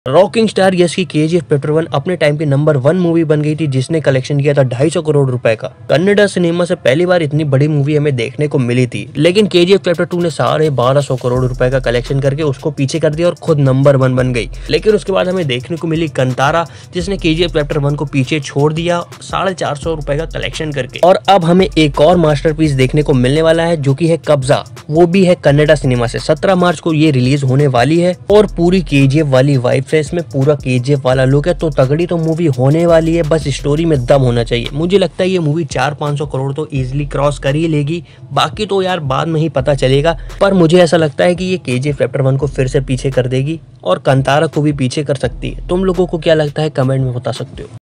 Rocking star यश की KGF chapter 1 अपने time पे नंबर 1 मूवी बन गई थी, जिसने कलेक्शन किया था 250 करोड़ रुपए का। कन्नड़ा सिनेमा से पहली बार इतनी बड़ी मूवी हमें देखने को मिली थी, लेकिन केजीएफ चैप्टर 2 ने 1250 करोड़ रुपए का कलेक्शन करके उसको पीछे कर दिया और खुद नंबर 1 बन गई। लेकिन उसके बाद हमें देखने को मिली कंतारा, जिसने केजीएफ चैप्टर 1 को पीछे छोड़ दिया 450 रुपए का कलेक्शन करके। और अब हमें एक और मास्टरपीस देखने को मिलने वाला है, जो की है कब्जा। वो भी है कन्नड़ा सिनेमा से। 17 मार्च को ये रिलीज होने वाली है और पूरी केजीएफ वाली वाइब से इसमें पूरा केजीएफ वाला लुक है। तो तगड़ी तो मूवी होने वाली है, बस स्टोरी में दम होना चाहिए। मुझे लगता है ये मूवी 400-500 करोड़ तो इजीली क्रॉस कर ही लेगी, बाकी तो यार बाद में ही पता चलेगा। पर मुझे ऐसा लगता है कि ये केजीएफ चैप्टर 1 को फिर से पीछे कर देगी और कंतारा को भी पीछे कर सकती है। तुम लोगों को क्या लगता है, कमेंट में बता सकते हो।